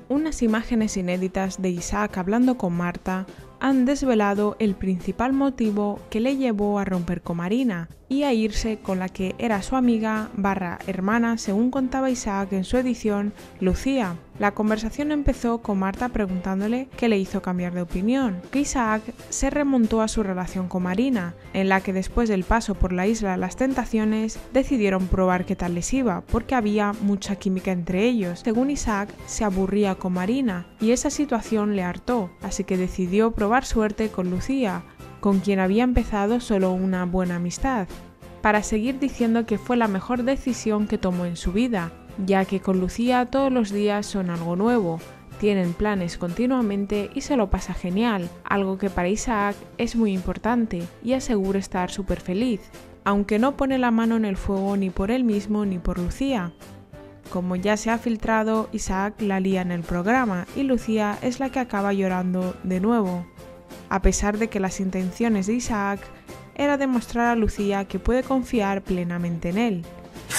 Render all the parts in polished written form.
Unas imágenes inéditas de Isaac hablando con Marta han desvelado el principal motivo que le llevó a romper con Marina y a irse con la que era su amiga / hermana, según contaba Isaac en su edición, Lucía. La conversación empezó con Marta preguntándole qué le hizo cambiar de opinión, que Isaac se remontó a su relación con Marina, en la que después del paso por la isla de las tentaciones decidieron probar qué tal les iba, porque había mucha química entre ellos. Según Isaac, se aburría con Marina y esa situación le hartó, así que decidió probar suerte con Lucía, con quien había empezado solo una buena amistad, para seguir diciendo que fue la mejor decisión que tomó en su vida, ya que con Lucía todos los días son algo nuevo, tienen planes continuamente y se lo pasa genial, algo que para Isaac es muy importante y asegura estar súper feliz, aunque no pone la mano en el fuego ni por él mismo ni por Lucía. Como ya se ha filtrado, Isaac la lía en el programa y Lucía es la que acaba llorando de nuevo, a pesar de que las intenciones de Isaac era demostrar a Lucía que puede confiar plenamente en él.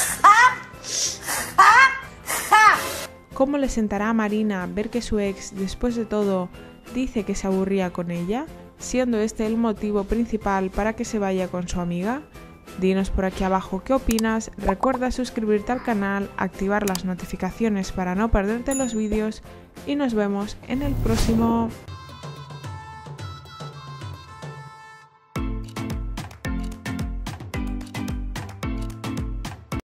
¿Cómo le sentará a Marina ver que su ex, después de todo, dice que se aburría con ella, siendo este el motivo principal para que se vaya con su amiga? Dinos por aquí abajo qué opinas, recuerda suscribirte al canal, activar las notificaciones para no perderte los vídeos y nos vemos en el próximo.